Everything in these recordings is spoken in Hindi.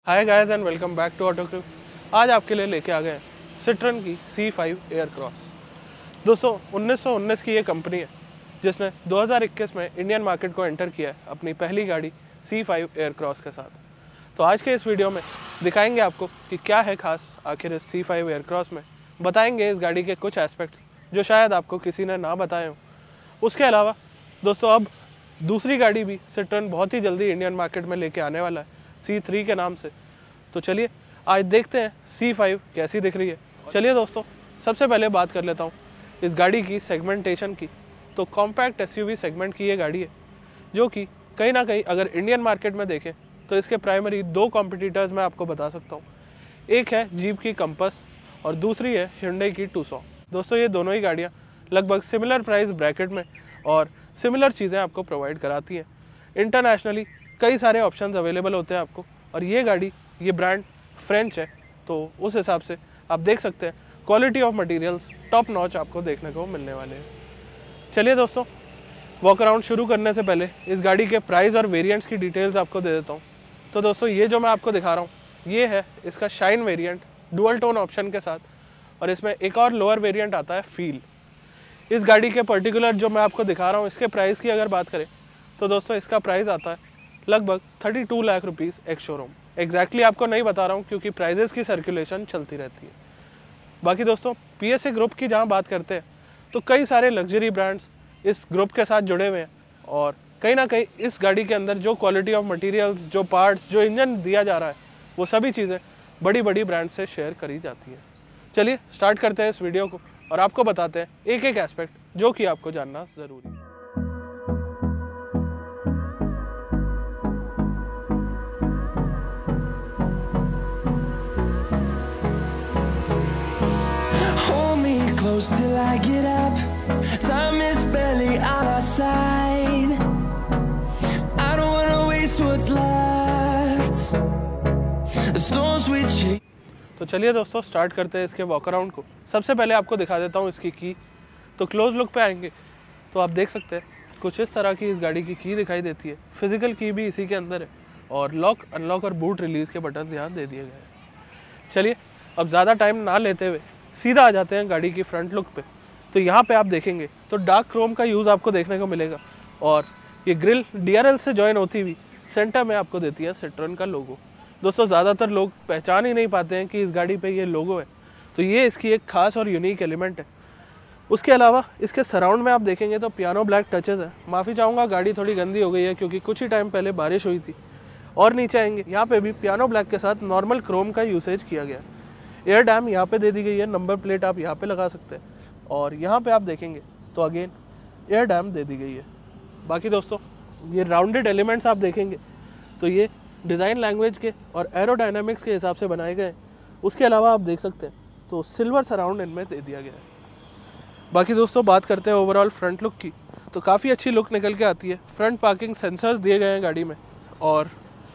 Hi guys and welcome back to Auto Crew. आज आपके लिए लेके आ गए हैं सिट्रन की C5 एयर क्रॉस। दोस्तों 1919 की ये कंपनी है जिसने 2021 में इंडियन मार्केट को एंटर किया है अपनी पहली गाड़ी C5 एयर क्रॉस के साथ। तो आज के इस वीडियो में दिखाएंगे आपको कि क्या है खास आखिर इस C5 एयर क्रॉस में, बताएंगे इस गाड़ी के कुछ एस्पेक्ट्स जो शायद आपको किसी ने ना बताए हों। उसके अलावा दोस्तों अब दूसरी गाड़ी भी सिट्रन बहुत ही जल्दी इंडियन मार्केट में लेके आने वाला है C3 के नाम से। तो चलिए आज देखते हैं C5 कैसी दिख रही है। चलिए दोस्तों सबसे पहले बात कर लेता हूँ इस गाड़ी की सेगमेंटेशन की। तो कॉम्पैक्ट SUV सेगमेंट की ये गाड़ी है जो कि कहीं ना कहीं अगर इंडियन मार्केट में देखें तो इसके प्राइमरी दो कॉम्पिटिटर्स मैं आपको बता सकता हूँ। एक है जीप की कंपस और दूसरी है Hyundai की Tucson। दोस्तों ये दोनों ही गाड़ियाँ लगभग सिमिलर प्राइस ब्रैकेट में और सिमिलर चीज़ें आपको प्रोवाइड कराती हैं। इंटरनेशनली कई सारे ऑप्शंस अवेलेबल होते हैं आपको, और ये गाड़ी ये ब्रांड फ्रेंच है तो उस हिसाब से आप देख सकते हैं quality of materials top notch आपको देखने को मिलने वाले हैं। चलिए दोस्तों वॉक अराउंड शुरू करने से पहले इस गाड़ी के प्राइस और वेरिएंट्स की डिटेल्स आपको दे देता हूँ। तो दोस्तों ये जो मैं आपको दिखा रहा हूँ ये है इसका shine variant dual tone option के साथ, और इसमें एक और लोअर वेरिएंट आता है फील। इस गाड़ी के पर्टिकुलर जो मैं आपको दिखा रहा हूँ इसके प्राइस की अगर बात करें तो दोस्तों इसका प्राइस आता है लगभग 32 lakh rupees ex showroom. Exactly आपको नहीं बता रहा हूँ क्योंकि प्राइजेस की सर्कुलेशन चलती रहती है। बाकी दोस्तों PSA ग्रुप की जहाँ बात करते हैं तो कई सारे लग्जरी ब्रांड्स इस ग्रुप के साथ जुड़े हुए हैं, और कहीं ना कहीं इस गाड़ी के अंदर जो क्वालिटी ऑफ मटेरियल्स, जो पार्ट्स, जो इंजन दिया जा रहा है वो सभी चीज़ें बड़ी बड़ी ब्रांड से शेयर करी जाती हैं। चलिए स्टार्ट करते हैं इस वीडियो को और आपको बताते हैं एक एक एस्पेक्ट जो कि आपको जानना ज़रूरी है। Close till I get up. Time is barely on our side. I don't wanna waste what's left. The storms we chase. तो चलिए दोस्तों स्टार्ट करते हैं इसके वॉक अराउंड को। सबसे पहले आपको दिखा देता हूँ इसकी की। तो क्लोज लुक पे आएंगे तो आप देख सकते हैं कुछ इस तरह की इस गाड़ी की दिखाई देती है। फिजिकल की भी इसी के अंदर है और लॉक, अनलॉक और बूट रिलीज के बटन यहाँ दे दिए गए हैं। चलिए अब ज़्यादा टाइम ना लेते हुए सीधा आ जाते हैं गाड़ी की फ्रंट लुक पे। तो यहाँ पे आप देखेंगे तो डार्क क्रोम का यूज़ आपको देखने को मिलेगा, और ये ग्रिल DRL से जॉइन होती हुई सेंटर में आपको देती है सिट्रन का लोगो। दोस्तों ज़्यादातर लोग पहचान ही नहीं पाते हैं कि इस गाड़ी पे ये लोगो है, तो ये इसकी एक खास और यूनिक एलिमेंट है। उसके अलावा इसके सराउंड में आप देखेंगे तो पियानो ब्लैक टचेज़ है। माफ़ी चाहूँगा गाड़ी थोड़ी गंदी हो गई है क्योंकि कुछ ही टाइम पहले बारिश हुई थी। और नीचे आएंगे यहाँ पर भी पियानो ब्लैक के साथ नॉर्मल क्रोम का यूसेज किया गया। एयर डैम यहाँ पे दे दी गई है, नंबर प्लेट आप यहाँ पे लगा सकते हैं, और यहाँ पे आप देखेंगे तो अगेन एयर डैम दे दी गई है। बाकी दोस्तों ये राउंडेड एलिमेंट्स आप देखेंगे तो ये डिज़ाइन लैंग्वेज के और एरोडायनामिक्स के हिसाब से बनाए गए हैं। उसके अलावा आप देख सकते हैं तो सिल्वर सराउंड इनमें दे दिया गया है। बाकी दोस्तों बात करते हैं ओवरऑल फ्रंट लुक की, तो काफ़ी अच्छी लुक निकल के आती है। फ्रंट पार्किंग सेंसर्स दिए गए हैं गाड़ी में, और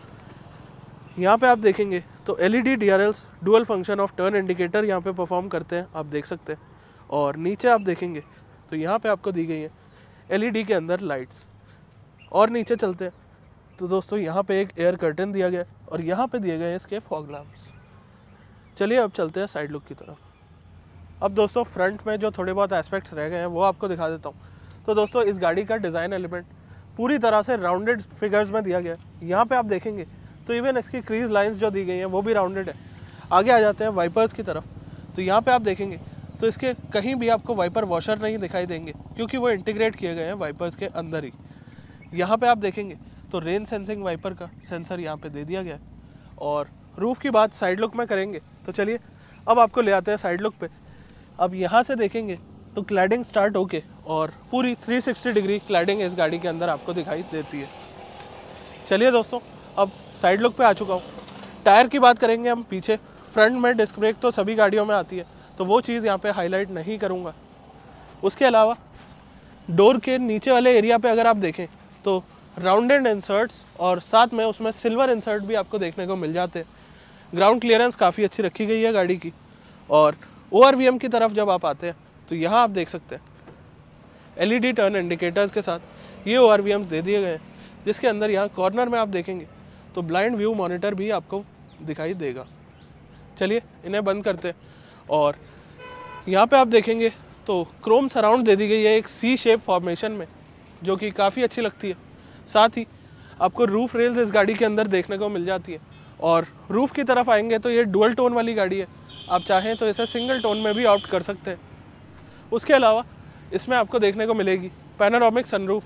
यहाँ पे आप देखेंगे तो LED DRLs dual function of turn indicator यहाँ पे परफॉर्म करते हैं, आप देख सकते हैं। और नीचे आप देखेंगे तो यहाँ पे आपको दी गई है LED के अंदर लाइट्स। और नीचे चलते हैं तो दोस्तों यहाँ पे एक एयर कर्टन दिया गया और यहाँ पे दिए गए हैं इसके फॉग लैम्प्स। चलिए अब चलते हैं साइड लुक की तरफ। अब दोस्तों फ्रंट में जो थोड़े बहुत एस्पेक्ट्स रह गए हैं वो आपको दिखा देता हूँ। तो दोस्तों इस गाड़ी का डिज़ाइन एलिमेंट पूरी तरह से राउंडेड फिगर्स में दिया गया है। यहाँ पर आप देखेंगे तो इवन इसकी क्रीज लाइंस जो दी गई हैं वो भी राउंडेड है। आगे आ जाते हैं वाइपर्स की तरफ, तो यहाँ पे आप देखेंगे तो इसके कहीं भी आपको वाइपर वॉशर नहीं दिखाई देंगे क्योंकि वो इंटीग्रेट किए गए हैं वाइपर्स के अंदर ही। यहाँ पे आप देखेंगे तो रेन सेंसिंग वाइपर का सेंसर यहाँ पे दे दिया गया है। और रूफ़ की बात साइड लुक में करेंगे तो चलिए अब आपको ले आते हैं साइड लुक पे। अब यहाँ से देखेंगे तो क्लैडिंग स्टार्ट होके और पूरी 360 डिग्री क्लैडिंग इस गाड़ी के अंदर आपको दिखाई देती है। चलिए दोस्तों अब साइड लुक पे आ चुका हूँ। टायर की बात करेंगे हम पीछे। फ्रंट में डिस्क ब्रेक तो सभी गाड़ियों में आती है तो वो चीज़ यहाँ पे हाईलाइट नहीं करूँगा। उसके अलावा डोर के नीचे वाले एरिया पे अगर आप देखें तो राउंडेड इंसर्ट्स और साथ में उसमें सिल्वर इंसर्ट भी आपको देखने को मिल जाते हैं। ग्राउंड क्लियरेंस काफ़ी अच्छी रखी गई है गाड़ी की। और ORVM की तरफ जब आप आते हैं तो यहाँ आप देख सकते हैं LED टर्न इंडिकेटर्स के साथ ये ORVMs दे दिए गए हैं, जिसके अंदर यहाँ कॉर्नर में आप देखेंगे तो ब्लाइंड व्यू मॉनिटर भी आपको दिखाई देगा। चलिए इन्हें बंद करते हैं। और यहाँ पे आप देखेंगे तो क्रोम सराउंड दे दी गई है एक सी शेप फॉर्मेशन में, जो कि काफ़ी अच्छी लगती है। साथ ही आपको रूफ रेल्स इस गाड़ी के अंदर देखने को मिल जाती है। और रूफ की तरफ आएंगे तो ये डुअल टोन वाली गाड़ी है, आप चाहें तो इसे सिंगल टोन में भी ऑप्ट कर सकते हैं। उसके अलावा इसमें आपको देखने को मिलेगी पैनोरामिक सनरूफ,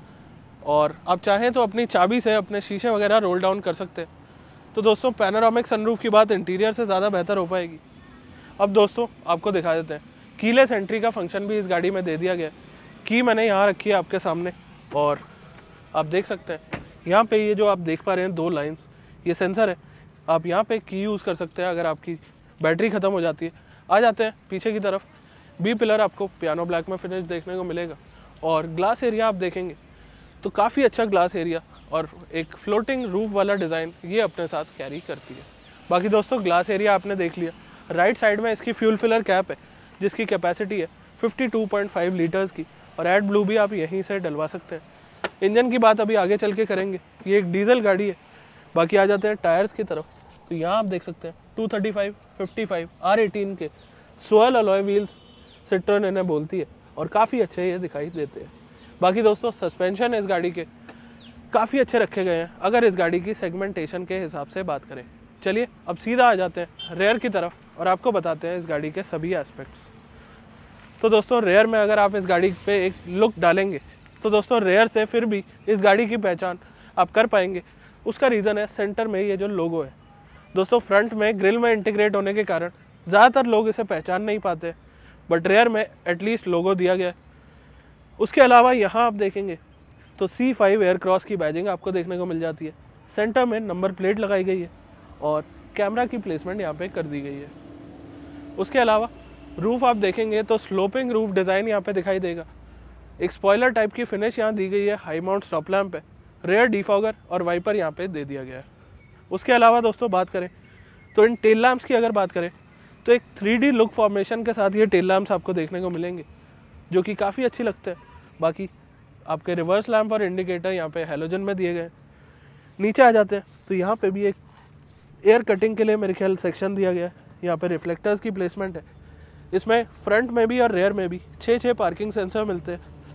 और आप चाहें तो अपनी चाबी से अपने शीशे वगैरह रोल डाउन कर सकते हैं। तो दोस्तों पैनोरामिक सनरूफ की बात इंटीरियर से ज़्यादा बेहतर हो पाएगी। अब दोस्तों आपको दिखा देते हैं, कीलेस एंट्री का फंक्शन भी इस गाड़ी में दे दिया गया है। की मैंने यहाँ रखी है आपके सामने, और आप देख सकते हैं यहाँ पे ये जो आप देख पा रहे हैं 2 लाइंस, ये सेंसर है। आप यहाँ पे की यूज़ कर सकते हैं अगर आपकी बैटरी ख़त्म हो जाती है। आ जाते हैं पीछे की तरफ, बी पिलर आपको पियानो ब्लैक में फिनिश देखने को मिलेगा। और ग्लास एरिया आप देखेंगे तो काफ़ी अच्छा ग्लास एरिया और एक फ्लोटिंग रूफ वाला डिज़ाइन ये अपने साथ कैरी करती है। बाकी दोस्तों ग्लास एरिया आपने देख लिया। राइट साइड में इसकी फ्यूल फिलर कैप है, जिसकी कैपेसिटी है 52.5 लीटर्स की, और एड ब्लू भी आप यहीं से डलवा सकते हैं। इंजन की बात अभी आगे चल के करेंगे, ये एक डीजल गाड़ी है। बाकी आ जाते हैं टायर्स की तरफ, तो यहाँ आप देख सकते हैं 235, 55, R18 के सोयल अलॉय व्हील्स सिट्रोन इन्हें बोलती है, और काफ़ी अच्छे ये दिखाई देते हैं। बाकी दोस्तों सस्पेंशन इस गाड़ी के काफ़ी अच्छे रखे गए हैं अगर इस गाड़ी की सेगमेंटेशन के हिसाब से बात करें। चलिए अब सीधा आ जाते हैं रेयर की तरफ और आपको बताते हैं इस गाड़ी के सभी एस्पेक्ट्स। तो दोस्तों रेयर में अगर आप इस गाड़ी पे एक लुक डालेंगे तो दोस्तों रेयर से फिर भी इस गाड़ी की पहचान आप कर पाएंगे। उसका रीज़न है सेंटर में ये जो लोगो है। दोस्तों फ्रंट में ग्रिल में इंटीग्रेट होने के कारण ज़्यादातर लोग इसे पहचान नहीं पाते, बट रेयर में एटलीस्ट लोगो दिया गया है। उसके अलावा यहाँ आप देखेंगे तो C5 एयरक्रॉस की बैजिंग आपको देखने को मिल जाती है। सेंटर में नंबर प्लेट लगाई गई है और कैमरा की प्लेसमेंट यहाँ पे कर दी गई है। उसके अलावा रूफ आप देखेंगे तो स्लोपिंग रूफ डिज़ाइन यहाँ पे दिखाई देगा। एक स्पॉइलर टाइप की फिनिश यहाँ दी गई है। हाई माउंट स्टॉप लैम्प है, रेयर डिफॉगर और वाइपर यहाँ पे दे दिया गया है। उसके अलावा दोस्तों बात करें तो इन टेल लैम्प्स की अगर बात करें तो एक 3D लुक फॉर्मेशन के साथ ये टेल लैम्प्स आपको देखने को मिलेंगे, जो कि काफ़ी अच्छी लगते हैं। बाकी आपके रिवर्स लैम्प और इंडिकेटर यहाँ पे हैलोजन में दिए गए। नीचे आ जाते हैं तो यहाँ पे भी एक एयर कटिंग के लिए मेरे ख्याल सेक्शन दिया गया है। यहाँ पे रिफ्लेक्टर्स की प्लेसमेंट है। इसमें फ्रंट में भी और रेयर में भी 6 पार्किंग सेंसर मिलते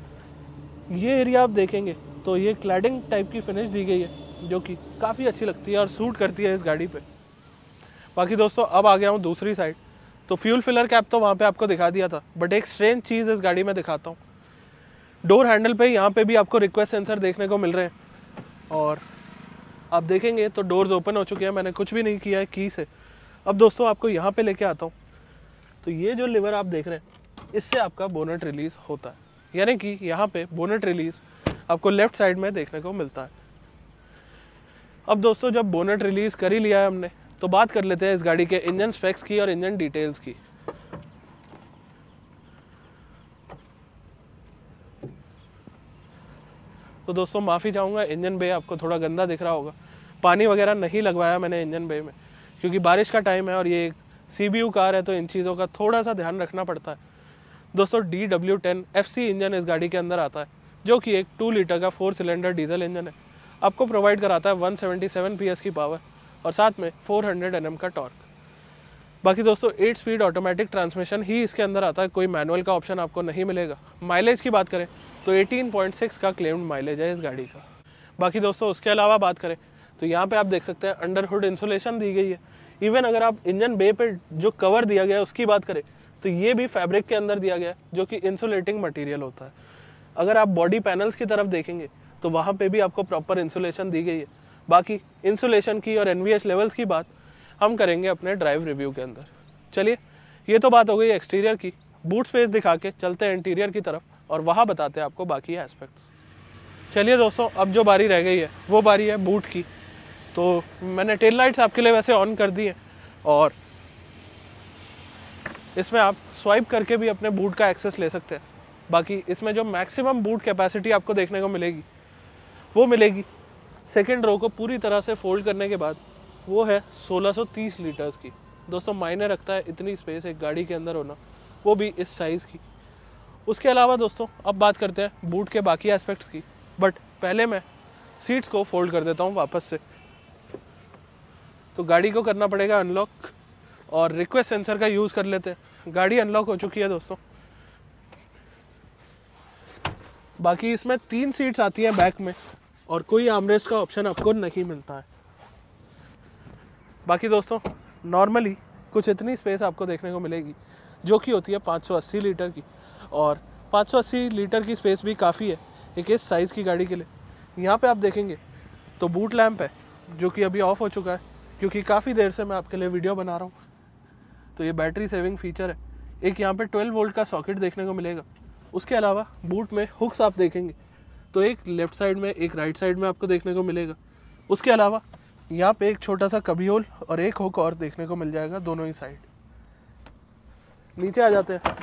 हैं। ये एरिया आप देखेंगे तो ये क्लैडिंग टाइप की फिनिश दी गई है, जो कि काफ़ी अच्छी लगती है और सूट करती है इस गाड़ी पे। बाकी दोस्तों अब आ गया हूँ दूसरी साइड, तो फ्यूल फिलर कैप तो वहाँ पे आपको दिखा दिया था, बट एक स्ट्रेंज चीज़ इस गाड़ी में दिखाता हूँ। डोर हैंडल पे यहाँ पे भी आपको रिक्वेस्ट सेंसर देखने को मिल रहे हैं, और आप देखेंगे तो डोर्स ओपन हो चुके हैं। मैंने कुछ भी नहीं किया है की से। अब दोस्तों आपको यहाँ पे लेके आता हूँ, तो ये जो लिवर आप देख रहे हैं इससे आपका बोनट रिलीज होता है, यानी कि यहाँ पे बोनट रिलीज आपको लेफ्ट साइड में देखने को मिलता है। अब दोस्तों जब बोनट रिलीज कर ही लिया है हमने, तो बात कर लेते हैं इस गाड़ी के इंजन स्पेक्स की और इंजन डिटेल्स की। तो दोस्तों माफ़ी चाहूँगा, इंजन बे आपको थोड़ा गंदा दिख रहा होगा। पानी वगैरह नहीं लगवाया मैंने इंजन बे में, क्योंकि बारिश का टाइम है और ये एक CBU कार है, तो इन चीज़ों का थोड़ा सा ध्यान रखना पड़ता है। दोस्तों DW10 FC इंजन इस गाड़ी के अंदर आता है, जो कि एक 2 लीटर का 4 सिलेंडर डीजल इंजन है। आपको प्रोवाइड कराता है 177 PS की पावर और साथ में 400 Nm का टॉर्क। बाकी दोस्तों 8 स्पीड ऑटोमेटिक ट्रांसमिशन ही इसके अंदर आता है, कोई मैनुअल का ऑप्शन आपको नहीं मिलेगा। माइलेज की बात करें तो 18.6 का क्लेम्ड माइलेज है इस गाड़ी का। बाकी दोस्तों उसके अलावा बात करें तो यहाँ पे आप देख सकते हैं अंडर हुड इंसुलेशन दी गई है। इवन अगर आप इंजन बे पे जो कवर दिया गया है उसकी बात करें तो ये भी फैब्रिक के अंदर दिया गया है, जो कि इंसुलेटिंग मटेरियल होता है। अगर आप बॉडी पैनल्स की तरफ देखेंगे तो वहाँ पे भी आपको प्रॉपर इंसुलेशन दी गई है। बाकी इंसुलेशन की और NVH लेवल्स की बात हम करेंगे अपने ड्राइव रिव्यू के अंदर। चलिए ये तो बात हो गई एक्सटीरियर की। बूट स्पेस दिखा के चलते हैं इंटीरियर की तरफ और वहाँ बताते हैं आपको बाकी एस्पेक्ट्स। चलिए दोस्तों अब जो बारी रह गई है वो बारी है बूट की। तो मैंने टेल लाइट्स आपके लिए वैसे ऑन कर दी है, और इसमें आप स्वाइप करके भी अपने बूट का एक्सेस ले सकते हैं। बाकी इसमें जो मैक्सिमम बूट कैपेसिटी आपको देखने को मिलेगी वो मिलेगी सेकेंड रो को पूरी तरह से फोल्ड करने के बाद, वो है 1630 लीटर्स की। दोस्तों मायने रखता है इतनी स्पेस एक गाड़ी के अंदर होना, वो भी इस साइज़ की। उसके अलावा दोस्तों अब बात करते हैं बूट के बाकी एस्पेक्ट्स की, बट पहले मैं सीट्स को फोल्ड कर देता हूँ वापस से। तो गाड़ी को करना पड़ेगा अनलॉक, और रिक्वेस्ट सेंसर का यूज़ कर लेते हैं। गाड़ी अनलॉक हो चुकी है दोस्तों। बाकी इसमें 3 सीट्स आती हैं बैक में, और कोई आर्मरेस्ट का ऑप्शन आपको नहीं मिलता है। बाकी दोस्तों नॉर्मली कुछ इतनी स्पेस आपको देखने को मिलेगी, जो कि होती है 580 लीटर की, और 580 लीटर की स्पेस भी काफ़ी है एक इस साइज़ की गाड़ी के लिए। यहाँ पे आप देखेंगे तो बूट लैंप है, जो कि अभी ऑफ हो चुका है क्योंकि काफ़ी देर से मैं आपके लिए वीडियो बना रहा हूँ। तो ये बैटरी सेविंग फीचर है। एक यहाँ पे 12 वोल्ट का सॉकेट देखने को मिलेगा। उसके अलावा बूट में हुक्स आप देखेंगे तो एक लेफ्ट साइड में एक राइट साइड में आपको देखने को मिलेगा। उसके अलावा यहाँ पे एक छोटा सा कभी होल और एक हुक और देखने को मिल जाएगा दोनों ही साइड। नीचे आ जाते हैं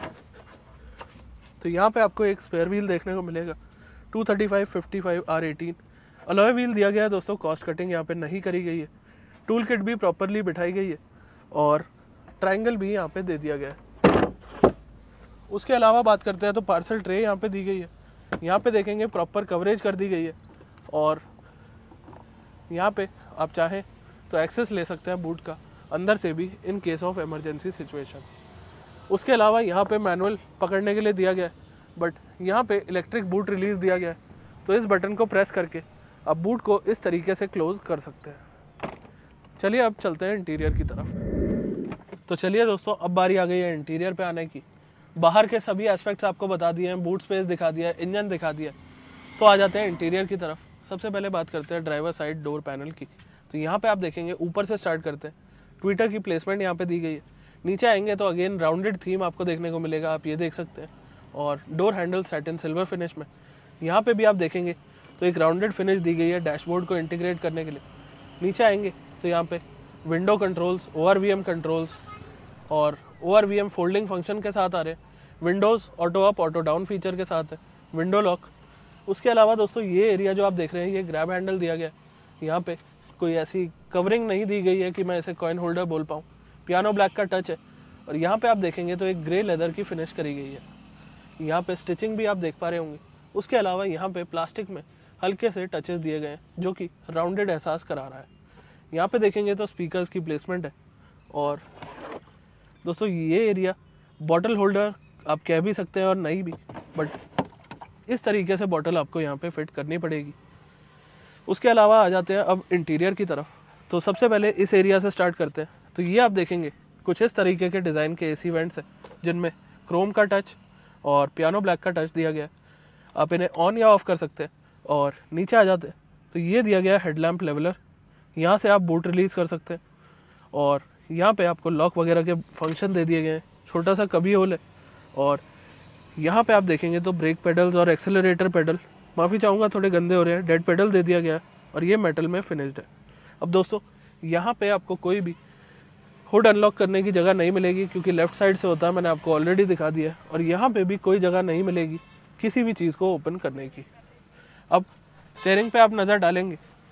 तो यहाँ पे आपको एक स्पेयर व्हील देखने को मिलेगा 235/55 R18। अलॉय व्हील दिया गया है दोस्तों, कॉस्ट कटिंग यहाँ पे नहीं करी गई है। टूल किट भी प्रॉपरली बिठाई गई है और ट्रायंगल भी यहाँ पे दे दिया गया है। उसके अलावा बात करते हैं तो पार्सल ट्रे यहाँ पे दी गई है। यहाँ पे देखेंगे प्रॉपर कवरेज कर दी गई है, और यहाँ पे आप चाहें तो एक्सेस ले सकते हैं बूट का अंदर से भी in case of emergency situation. उसके अलावा यहाँ पे मैनुअल पकड़ने के लिए दिया गया है, बट यहाँ पे इलेक्ट्रिक बूट रिलीज़ दिया गया है, तो इस बटन को प्रेस करके आप बूट को इस तरीके से क्लोज कर सकते हैं। चलिए अब चलते हैं इंटीरियर की तरफ। तो चलिए दोस्तों, अब बारी आ गई है इंटीरियर पे आने की। बाहर के सभी एस्पेक्ट्स आपको बता दिए हैं, बूट स्पेस दिखा दिया है, इंजन दिखा दिया है, तो आ जाते हैं इंटीरियर की तरफ। सबसे पहले बात करते हैं ड्राइवर साइड डोर पैनल की। तो यहाँ पे आप देखेंगे ऊपर से स्टार्ट करते हैं, ट्विटर की प्लेसमेंट यहाँ पे दी गई है। नीचे आएंगे तो अगेन राउंडेड थीम आपको देखने को मिलेगा, आप ये देख सकते हैं, और door handle satin silver finish में। यहाँ पे भी आप देखेंगे तो एक राउंडेड फिनिश दी गई है डैशबोर्ड को इंटीग्रेट करने के लिए। नीचे आएंगे तो यहाँ पे विंडो कंट्रोल्स, ORVM कंट्रोल्स और ORVM फोल्डिंग फंक्शन के साथ आ रहे हैं। Windows auto up auto down feature के साथ है, विंडो लॉक। उसके अलावा दोस्तों ये एरिया जो आप देख रहे हैं ये ग्रैब हैंडल दिया गया है। यहाँ पे कोई ऐसी कवरिंग नहीं दी गई है कि मैं इसे कॉइन होल्डर बोल पाऊँ। पियानो ब्लैक का टच है, और यहाँ पे आप देखेंगे तो एक ग्रे लेदर की फिनिश करी गई है। यहाँ पे स्टिचिंग भी आप देख पा रहे होंगे। उसके अलावा यहाँ पे प्लास्टिक में हल्के से टचेस दिए गए हैं, जो कि राउंडेड एहसास करा रहा है। यहाँ पे देखेंगे तो स्पीकर्स की प्लेसमेंट है, और दोस्तों ये एरिया बॉटल होल्डर आप कह भी सकते हैं और नहीं भी, बट इस तरीके से बॉटल आपको यहाँ पे फिट करनी पड़ेगी। उसके अलावा आ जाते हैं अब इंटीरियर की तरफ। तो सबसे पहले इस एरिया से स्टार्ट करते हैं। तो ये आप देखेंगे कुछ इस तरीके के डिज़ाइन के AC वेंट्स हैं, जिनमें क्रोम का टच और पियानो ब्लैक का टच दिया गया है। आप इन्हें ऑन या ऑफ कर सकते हैं। और नीचे आ जाते हैं तो ये दिया गया हेडलैम्प लेवलर, यहाँ से आप बूट रिलीज़ कर सकते हैं, और यहाँ पे आपको लॉक वगैरह के फंक्शन दे दिए गए हैं। छोटा सा कभी होल है, और यहाँ पे आप देखेंगे तो ब्रेक पेडल्स और एक्सेलरेटर पेडल, माफ़ी चाहूँगा थोड़े गंदे हो रहे हैं, डेड पेडल दे दिया गया है, और ये मेटल में फिनिश्ड है। अब दोस्तों यहाँ पे आपको कोई भी हुड अनलॉक करने की जगह नहीं मिलेगी, क्योंकि लेफ्ट साइड से होता है, मैंने आपको ऑलरेडी दिखा दिया है। और यहाँ पे भी कोई जगह नहीं मिलेगी किसी भी चीज़ को ओपन करने की। अब स्टीयरिंग पे आप नज़र डालेंगे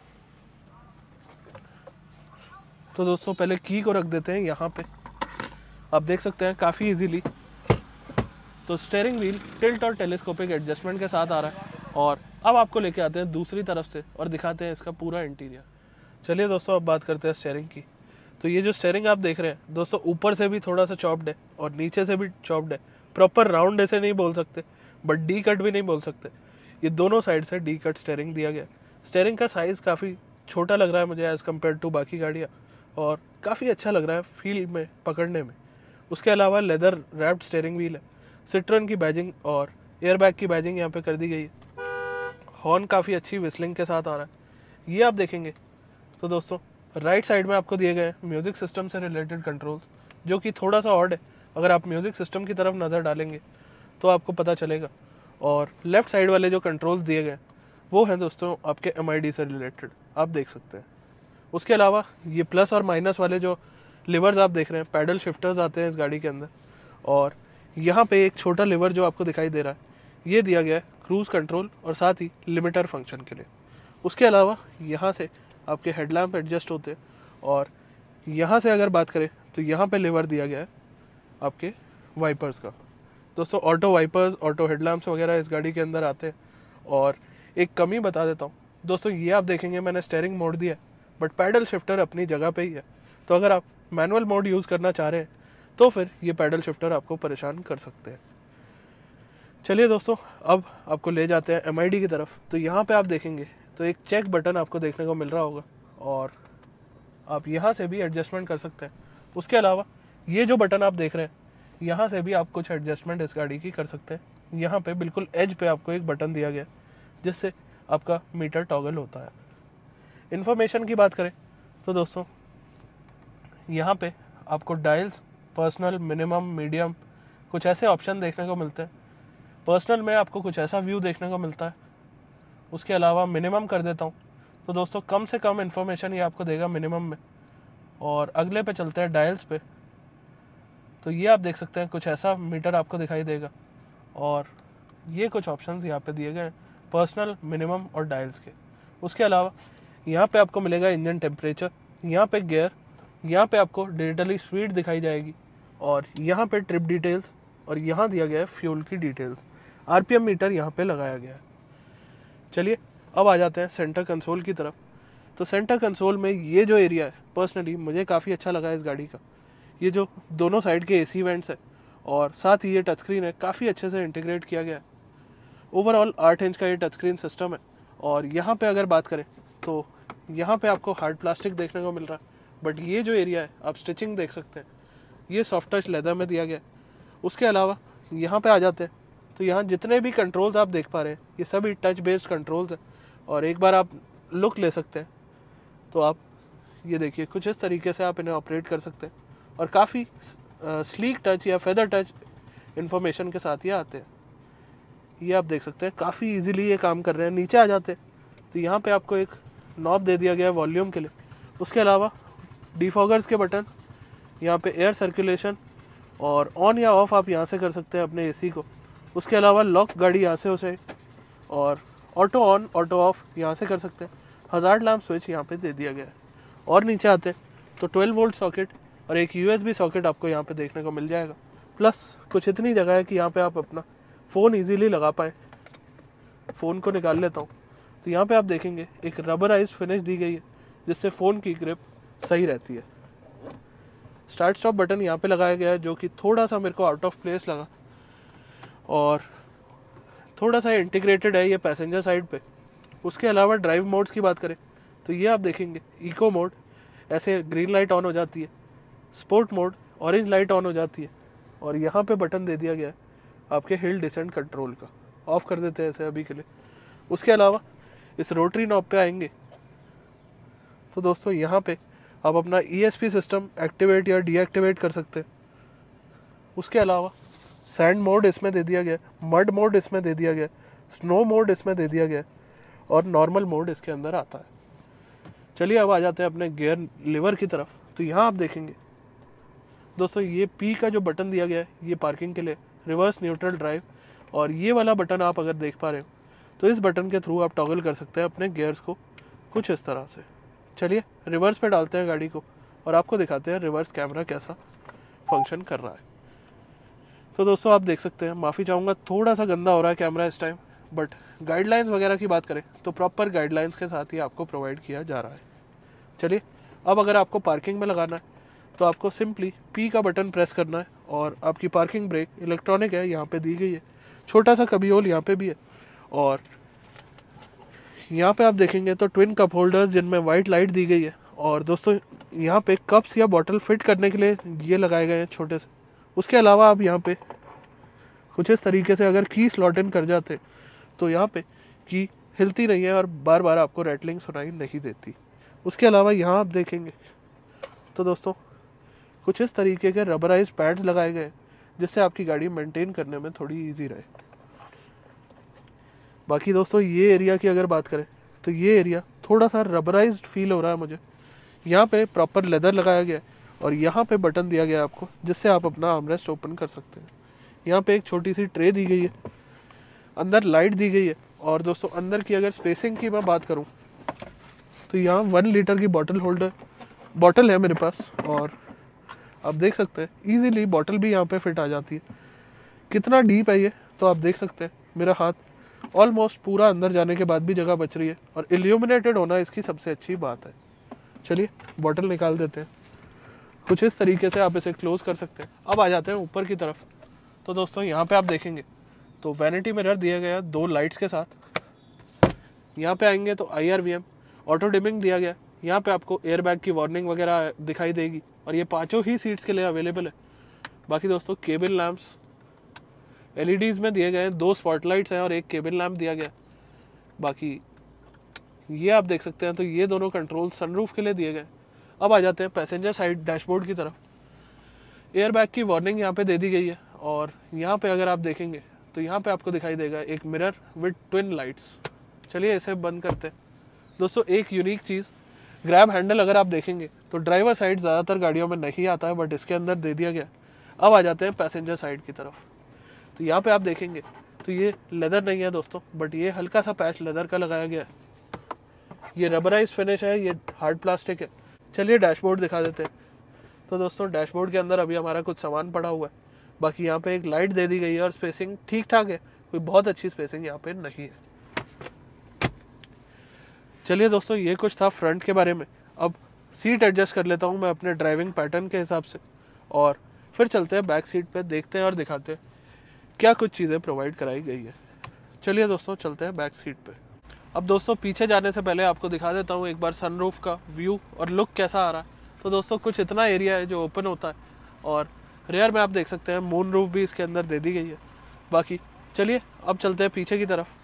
तो दोस्तों पहले की को रख देते हैं यहाँ पे। आप देख सकते हैं काफ़ी इजीली तो स्टीयरिंग व्हील टिल्ट और टेलीस्कोपिक एडजस्टमेंट के साथ आ रहा है। और अब आपको लेके आते हैं दूसरी तरफ से और दिखाते हैं इसका पूरा इंटीरियर। चलिए दोस्तों अब बात करते हैं स्टीयरिंग की। तो ये जो स्टीयरिंग आप देख रहे हैं दोस्तों, ऊपर से भी थोड़ा सा चॉप्ड है और नीचे से भी चॉप्ड है। प्रॉपर राउंड ऐसे नहीं बोल सकते, बट डी कट भी नहीं बोल सकते। ये दोनों साइड से डी कट स्टीयरिंग दिया गया। स्टीयरिंग का साइज़ काफ़ी छोटा लग रहा है मुझे एज़ कम्पेयर टू बाकी गाड़ियाँ, और काफ़ी अच्छा लग रहा है फील में पकड़ने में। उसके अलावा लेदर रैप्ड स्टीयरिंग व्हील है। सिट्रोन की बैजिंग और एयरबैग की बैजिंग यहाँ पे कर दी गई है। हॉर्न काफ़ी अच्छी विस्लिंग के साथ आ रहा है। ये आप देखेंगे तो दोस्तों राइट साइड में आपको दिए गए म्यूज़िक सिस्टम से रिलेटेड कंट्रोल्स, जो कि थोड़ा सा ऑड है। अगर आप म्यूज़िक सिस्टम की तरफ नज़र डालेंगे तो आपको पता चलेगा। और लेफ़्ट साइड वाले जो कंट्रोल्स दिए गए वो हैं दोस्तों आपके MID से रिलेटेड, आप देख सकते हैं। उसके अलावा ये प्लस और माइनस वाले जो लिवर्स आप देख रहे हैं, पैडल शिफ्टर्स आते हैं इस गाड़ी के अंदर। और यहाँ पे एक छोटा लिवर जो आपको दिखाई दे रहा है, ये दिया गया है क्रूज़ कंट्रोल और साथ ही लिमिटर फंक्शन के लिए। उसके अलावा यहाँ से आपके हेडलैम्प एडजस्ट होते हैं, और यहाँ से अगर बात करें तो यहाँ पे लिवर दिया गया है आपके वाइपर्स का। दोस्तों ऑटो वाइपर्स, ऑटो हेडलैम्प्स वगैरह इस गाड़ी के अंदर आते हैं। और एक कमी बता देता हूँ दोस्तों, ये आप देखेंगे मैंने स्टीयरिंग मोड़ दिया है, बट पैडल शिफ्टर अपनी जगह पे ही है। तो अगर आप मैनुअल मोड यूज़ करना चाह रहे हैं तो फिर ये पैडल शिफ्टर आपको परेशान कर सकते हैं। चलिए दोस्तों, अब आपको ले जाते हैं MID की तरफ। तो यहाँ पे आप देखेंगे तो एक चेक बटन आपको देखने को मिल रहा होगा और आप यहाँ से भी एडजस्टमेंट कर सकते हैं। उसके अलावा ये जो बटन आप देख रहे हैं, यहाँ से भी आप कुछ एडजस्टमेंट इस गाड़ी की कर सकते हैं। यहाँ पे बिल्कुल एज पे आपको एक बटन दिया गया जिससे आपका मीटर टॉगल होता है। इन्फॉर्मेशन की बात करें तो दोस्तों यहाँ पे आपको डायल्स, पर्सनल, मिनिमम, मीडियम कुछ ऐसे ऑप्शन देखने को मिलते हैं। पर्सनल में आपको कुछ ऐसा व्यू देखने को मिलता है। उसके अलावा मिनिमम कर देता हूँ तो दोस्तों कम से कम इन्फॉर्मेशन ये आपको देगा मिनिमम में। और अगले पे चलते हैं डायल्स पे। तो ये आप देख सकते हैं कुछ ऐसा मीटर आपको दिखाई देगा और ये कुछ ऑप्शंस यहाँ पे दिए गए हैं पर्सनल, मिनिमम और डायल्स के। उसके अलावा यहाँ पे आपको मिलेगा इंजन टेम्परेचर, यहाँ पे गियर, यहाँ पे आपको डिजिटली स्पीड दिखाई जाएगी और यहाँ पे ट्रिप डिटेल्स और यहाँ दिया गया है फ्यूल की डिटेल्स। RPM मीटर यहाँ पे लगाया गया है। चलिए अब आ जाते हैं सेंटर कंसोल की तरफ। तो सेंटर कंसोल में ये जो एरिया है पर्सनली मुझे काफ़ी अच्छा लगा है इस गाड़ी का। ये जो दोनों साइड के AC वेंट्स है और साथ ही ये टच स्क्रीन है, काफ़ी अच्छे से इंटीग्रेट किया गया है। ओवरऑल 8 इंच का ये टच स्क्रीन सिस्टम है। और यहाँ पे अगर बात करें तो यहाँ पे आपको हार्ड प्लास्टिक देखने को मिल रहा है, बट ये जो एरिया है आप स्टिचिंग देख सकते हैं, ये सॉफ्ट टच लेदर में दिया गया है। उसके अलावा यहाँ पे आ जाते हैं तो यहाँ जितने भी कंट्रोल्स आप देख पा रहे हैं ये सभी टच बेस्ड कंट्रोल्स हैं। और एक बार आप लुक ले सकते हैं तो आप ये देखिए कुछ इस तरीके से आप इन्हें ऑपरेट कर सकते हैं और काफ़ी स्लीक टच या फेदर टच इन्फॉर्मेशन के साथ ये आते हैं। ये आप देख सकते हैं काफ़ी इजीली ये काम कर रहे हैं। नीचे आ जाते हैं तो यहाँ पे आपको एक नॉब दे दिया गया है वॉल्यूम के लिए। उसके अलावा डिफॉगर्स के बटन, यहाँ पे एयर सर्कुलेशन और ऑन या ऑफ आप यहाँ से कर सकते हैं अपने AC को। उसके अलावा लॉक गाड़ी यहाँ से उसे और ऑटो ऑन ऑटो ऑफ यहाँ से कर सकते हैं। हज़ार्ड लैम्प स्विच यहाँ पे दे दिया गया है। और नीचे आते हैं तो 12 वोल्ट सॉकेट और एक USB सॉकेट आपको यहाँ पे देखने को मिल जाएगा। प्लस कुछ इतनी जगह है कि यहाँ पे आप अपना फ़ोन इजीली लगा पाए। फ़ोन को निकाल लेता हूँ तो यहाँ पे आप देखेंगे एक रबराइज फिनिश दी गई है जिससे फ़ोन की ग्रिप सही रहती है। स्टार्ट स्टॉप बटन यहाँ पे लगाया गया है जो कि थोड़ा सा मेरे को आउट ऑफ प्लेस लगा और थोड़ा सा इंटीग्रेटेड है ये पैसेंजर साइड पे। उसके अलावा ड्राइव मोड्स की बात करें तो ये आप देखेंगे इको मोड, ऐसे ग्रीन लाइट ऑन हो जाती है। Sport mode, orange light on हो जाती है। और यहाँ पे बटन दे दिया गया है आपके हिल डिसेंट कंट्रोल का। ऑफ कर देते हैं ऐसे अभी के लिए। उसके अलावा इस रोटरी नॉब पे आएंगे तो दोस्तों यहाँ पे आप अपना ESP सिस्टम एक्टिवेट या डीएक्टिवेट कर सकते हैं। उसके अलावा सैंड मोड इसमें दे दिया गया, मड मोड इसमें दे दिया गया, स्नो मोड इसमें दे दिया गया और नॉर्मल मोड इसके अंदर आता है। चलिए अब आ जाते हैं अपने गियर लीवर की तरफ। तो यहाँ आप देखेंगे दोस्तों ये P का जो बटन दिया गया है ये पार्किंग के लिए, रिवर्स, न्यूट्रल, ड्राइव। और ये वाला बटन आप अगर देख पा रहे हो तो इस बटन के थ्रू आप टॉगल कर सकते हैं अपने गियर्स को कुछ इस तरह से। चलिए रिवर्स पे डालते हैं गाड़ी को और आपको दिखाते हैं रिवर्स कैमरा कैसा फंक्शन कर रहा है। तो दोस्तों आप देख सकते हैं, माफ़ी चाहूँगा थोड़ा सा गंदा हो रहा है कैमरा इस टाइम, बट गाइडलाइंस वगैरह की बात करें तो प्रॉपर गाइडलाइंस के साथ ही आपको प्रोवाइड किया जा रहा है। चलिए अब अगर आपको पार्किंग में लगाना है तो आपको सिंपली P का बटन प्रेस करना है और आपकी पार्किंग ब्रेक इलेक्ट्रॉनिक है, यहाँ पे दी गई है। छोटा सा कभी होल यहाँ पे भी है और यहाँ पे आप देखेंगे तो ट्विन कप होल्डर्स जिनमें वाइट लाइट दी गई है। और दोस्तों यहाँ पे कप्स या बॉटल फिट करने के लिए ये लगाए गए हैं छोटे से। उसके अलावा आप यहाँ पे कुछ इस तरीके से अगर की स्लॉट इन कर जाते तो यहाँ पे की हिलती नहीं है और बार बार आपको रैटलिंग सुनाई नहीं देती। उसके अलावा यहाँ आप देखेंगे तो दोस्तों कुछ इस तरीके के रबराइज पैड्स लगाए गए जिससे आपकी गाड़ी मेंटेन करने में थोड़ी इजी रहे। बाकी दोस्तों ये एरिया की अगर बात करें तो ये एरिया थोड़ा सा रबराइज्ड फील हो रहा है मुझे। यहाँ पे प्रॉपर लेदर लगाया गया है और यहाँ पे बटन दिया गया है आपको जिससे आप अपना आर्मरेस्ट ओपन कर सकते हैं। यहाँ पे एक छोटी सी ट्रे दी गई है, अंदर लाइट दी गई है। और दोस्तों अंदर की अगर स्पेसिंग की मैं बात करूँ तो यहाँ 1 लीटर की बॉटल है मेरे पास और आप देख सकते हैं इजीली बॉटल भी यहाँ पे फिट आ जाती है। कितना डीप है ये तो आप देख सकते हैं, मेरा हाथ ऑलमोस्ट पूरा अंदर जाने के बाद भी जगह बच रही है और इल्यूमिनेटेड होना इसकी सबसे अच्छी बात है। चलिए बॉटल निकाल देते हैं। कुछ इस तरीके से आप इसे क्लोज कर सकते हैं। अब आ जाते हैं ऊपर की तरफ। तो दोस्तों यहाँ पे आप देखेंगे तो वैनिटी मिरर दिया गया 2 लाइट्स के साथ। यहाँ पे आएंगे तो IRVM ऑटो डिमिंग दिया गया। यहाँ पे आपको एयरबैग की वार्निंग वगैरह दिखाई देगी और ये 5 ही सीट्स के लिए अवेलेबल है। बाकी दोस्तों केबिन लैम्प्स LEDs में दिए गए हैं, 2 स्पॉटलाइट्स हैं और 1 केबिन लैम्प दिया गया। बाकी ये आप देख सकते हैं तो ये दोनों कंट्रोल सनरूफ के लिए दिए गए। अब आ जाते हैं पैसेंजर साइड डैशबोर्ड की तरफ। एयरबैग की वार्निंग यहाँ पे दे दी गई है और यहाँ पे अगर आप देखेंगे तो यहाँ पे आपको दिखाई देगा एक मिरर विद ट्विन लाइट्स। चलिए इसे बंद करते हैं। दोस्तों एक यूनिक चीज़, ग्रैब हैंडल अगर आप देखेंगे तो ड्राइवर साइड ज़्यादातर गाड़ियों में नहीं आता है, बट इसके अंदर दे दिया गया। अब आ जाते हैं पैसेंजर साइड की तरफ। तो यहाँ पे आप देखेंगे तो ये लेदर नहीं है दोस्तों, बट ये हल्का सा पैच लेदर का लगाया गया है। ये रबराइज फिनिश है, ये हार्ड प्लास्टिक है। चलिए डैशबोर्ड दिखा देते हैं। तो दोस्तों डैशबोर्ड के अंदर अभी हमारा कुछ सामान पड़ा हुआ है। बाकी यहाँ पे एक लाइट दे दी गई है और स्पेसिंग ठीक ठाक है, कोई बहुत अच्छी स्पेसिंग यहाँ पे नहीं है। चलिए दोस्तों ये कुछ था फ्रंट के बारे में। अब सीट एडजस्ट कर लेता हूँ मैं अपने ड्राइविंग पैटर्न के हिसाब से और फिर चलते हैं बैक सीट पे, देखते हैं और दिखाते हैं क्या कुछ चीज़ें प्रोवाइड कराई गई है। चलिए दोस्तों चलते हैं बैक सीट पे। अब दोस्तों पीछे जाने से पहले आपको दिखा देता हूँ एक बार सनरूफ का व्यू और लुक कैसा आ रहा है। तो दोस्तों कुछ इतना एरिया है जो ओपन होता है और रेयर में आप देख सकते हैं मून रूफ भी इसके अंदर दे दी गई है। बाकी चलिए अब चलते हैं पीछे की तरफ।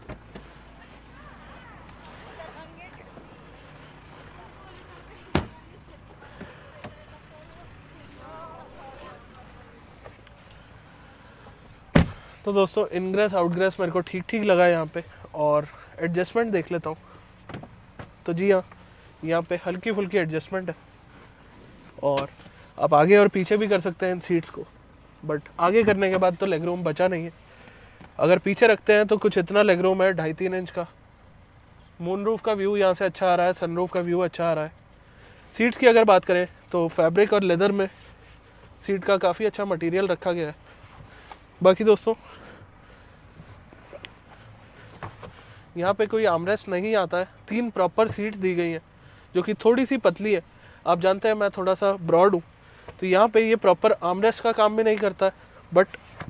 तो दोस्तों इनग्रेस आउटग्रेस मेरे को ठीक ठीक लगा यहाँ पे और एडजस्टमेंट देख लेता हूँ। तो जी हाँ, यहाँ पे हल्की फुल्की एडजस्टमेंट है और आप आगे और पीछे भी कर सकते हैं इन सीट्स को, बट आगे करने के बाद तो लेग रूम बचा नहीं है। अगर पीछे रखते हैं तो कुछ इतना लेग रूम है 2.5-3 इंच का। मून रूफ का व्यू यहाँ से अच्छा आ रहा है, सनरूफ का व्यू अच्छा आ रहा है। सीट्स की अगर बात करें तो फैब्रिक और लेदर में सीट का काफ़ी अच्छा मटेरियल रखा गया है। बाकी दोस्तों यहाँ पे कोई आर्मरेस्ट नहीं आता है, 3 प्रॉपर सीट्स दी गई हैं जो कि थोड़ी सी पतली है। आप जानते हैं मैं थोड़ा सा ब्रॉड हूँ, तो यहाँ पे ये प्रॉपर आर्मरेस्ट का काम भी नहीं करता है, बट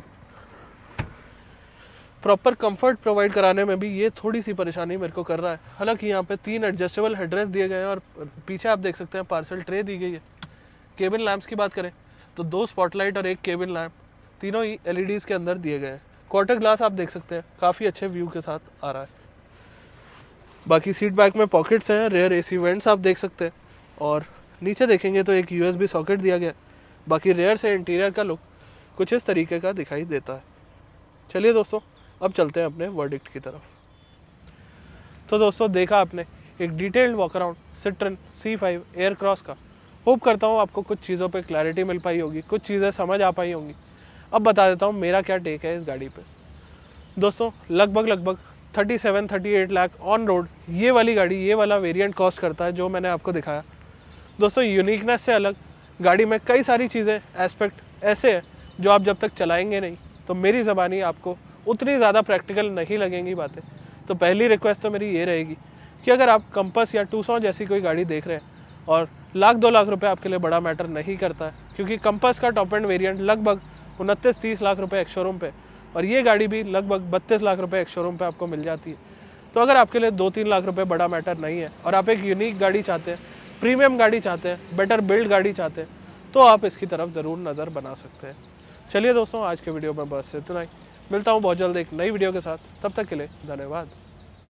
प्रॉपर कंफर्ट प्रोवाइड कराने में भी ये थोड़ी सी परेशानी मेरे को कर रहा है। हालांकि यहाँ पे 3 एडजस्टेबल हेडरेस्ट दिए गए हैं और पीछे आप देख सकते हैं पार्सल ट्रे दी गई है। केबिन लैंप्स की बात करें तो 2 स्पॉटलाइट और 1 केबिन लैंप, तीनों ही LEDs के अंदर दिए गए हैं। क्वार्टर ग्लास आप देख सकते हैं काफ़ी अच्छे व्यू के साथ आ रहा है। बाकी सीट बैक में पॉकेट्स हैं, रेयर AC वेंट्स आप देख सकते हैं और नीचे देखेंगे तो एक USB सॉकेट दिया गया है। बाकी रेयर से इंटीरियर का लुक कुछ इस तरीके का दिखाई देता है। चलिए दोस्तों अब चलते हैं अपने वर्डिक्ट की तरफ। तो दोस्तों देखा आपने एक detailed walk around Citroen C5 Aircross का। होप करता हूँ आपको कुछ चीज़ों पे क्लैरिटी मिल पाई होगी, कुछ चीज़ें समझ आ पाई होंगी। अब बता देता हूँ मेरा क्या टेक है इस गाड़ी पे। दोस्तों लगभग 37-38 लाख ऑन रोड ये वाली गाड़ी, ये वाला वेरिएंट कॉस्ट करता है जो मैंने आपको दिखाया। दोस्तों यूनिकनेस से अलग गाड़ी में कई सारी चीज़ें एस्पेक्ट ऐसे हैं जो आप जब तक चलाएंगे नहीं तो मेरी ज़बानी आपको उतनी ज़्यादा प्रैक्टिकल नहीं लगेंगी बातें। तो पहली रिक्वेस्ट तो मेरी ये रहेगी कि अगर आप कंपस या टूसॉन जैसी कोई गाड़ी देख रहे हैं और 1-2 लाख रुपए आपके लिए बड़ा मैटर नहीं करता है, क्योंकि कंपस का टॉप एंड वेरिएंट लगभग 29-30 लाख रुपए एक शोरूम पे और ये गाड़ी भी लगभग 32 लाख रुपए एक शोरूम पे आपको मिल जाती है। तो अगर आपके लिए 2-3 लाख रुपए बड़ा मैटर नहीं है और आप एक यूनिक गाड़ी चाहते हैं, प्रीमियम गाड़ी चाहते हैं, बेटर बिल्ड गाड़ी चाहते हैं, तो आप इसकी तरफ ज़रूर नज़र बना सकते हैं। चलिए दोस्तों आज के वीडियो में बस इतना ही। मिलता हूँ बहुत जल्द एक नई वीडियो के साथ, तब तक के लिए धन्यवाद।